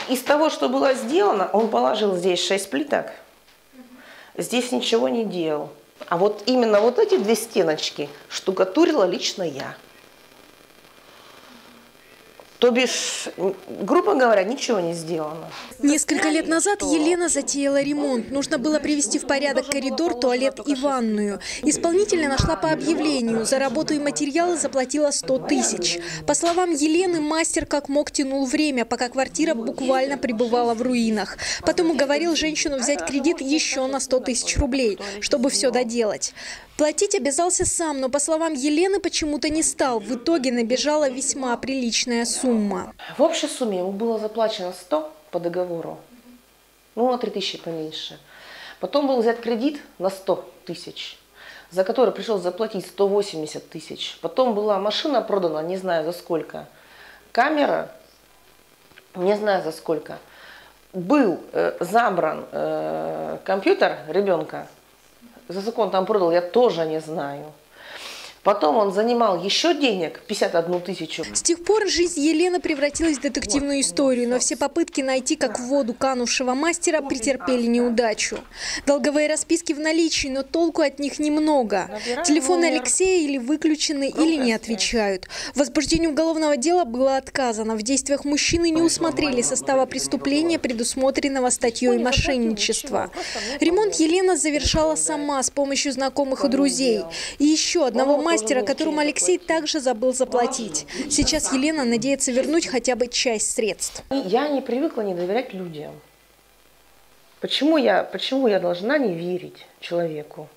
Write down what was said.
из того, что было сделано, он положил здесь 6 плиток, здесь ничего не делал. А вот именно вот эти 2 стеночки штукатурила лично я. То бишь, грубо говоря, ничего не сделано. Несколько лет назад Елена затеяла ремонт. Нужно было привести в порядок коридор, туалет и ванную. Исполнителя нашла по объявлению. За работу и материалы заплатила 100 тысяч. По словам Елены, мастер как мог тянул время, пока квартира буквально пребывала в руинах. Потом уговорил женщину взять кредит еще на 100 тысяч рублей, чтобы все доделать. Платить обязался сам, но, по словам Елены, почему-то не стал. В итоге набежала весьма приличная сумма. В общей сумме ему было заплачено 100 по договору, ну на 3 тысячи поменьше. Потом был взят кредит на 100 тысяч, за который пришлось заплатить 180 тысяч. Потом была машина продана, не знаю за сколько. Камера, не знаю за сколько. Был забран компьютер ребенка. За сколько он там продал, я тоже не знаю. Потом он занимал еще денег, 51 тысячу. С тех пор жизнь Елены превратилась в детективную историю, но все попытки найти как в воду канувшего мастера претерпели неудачу. Долговые расписки в наличии, но толку от них немного. Телефоны Алексея или выключены, или не отвечают. В возбуждении уголовного дела было отказано. В действиях мужчины не усмотрели состава преступления, предусмотренного статьей мошенничества. Ремонт Елена завершала сама с помощью знакомых и друзей. И еще одного мастера, которому Алексей также забыл заплатить. Сейчас Елена надеется вернуть хотя бы часть средств. Я не привыкла не доверять людям. Почему я должна не верить человеку?